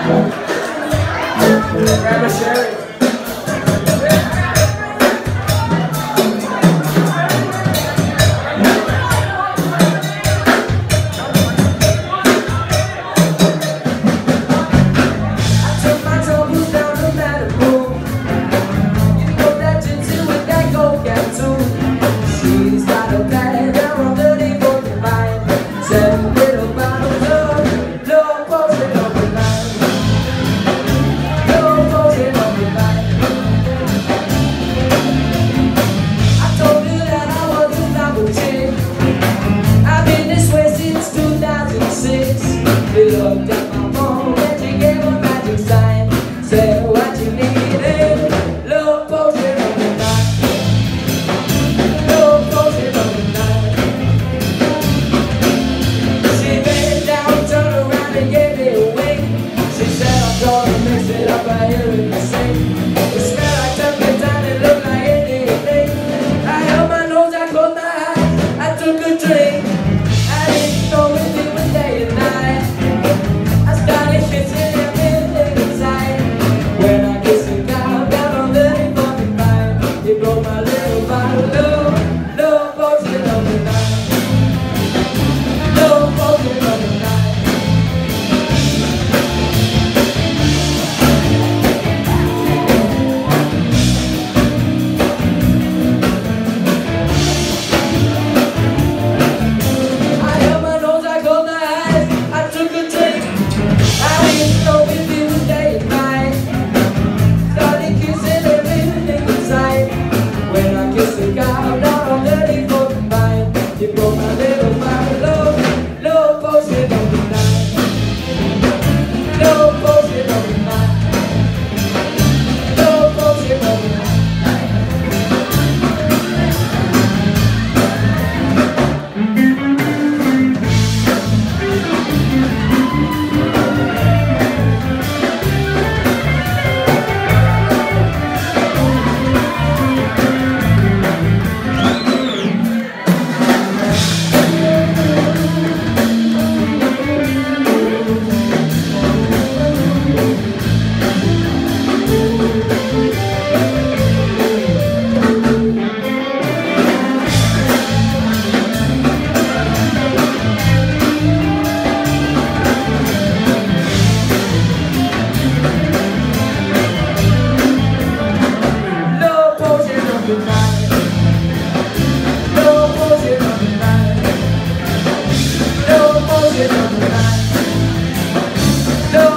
Grab a sherry. She looked at my phone and she gave a magic sign. Said what you needed, love potion on the night. Love potion on the night. She bent down, turned around and gave me a wink. She said I'm gonna mix it up, I hear it sing. It smelled like turpentine, it looked like anything. I held my nose, I closed my eyes, I took a drink. I didn't know if it was day and night.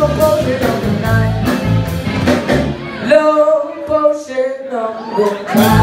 Low potion on the night.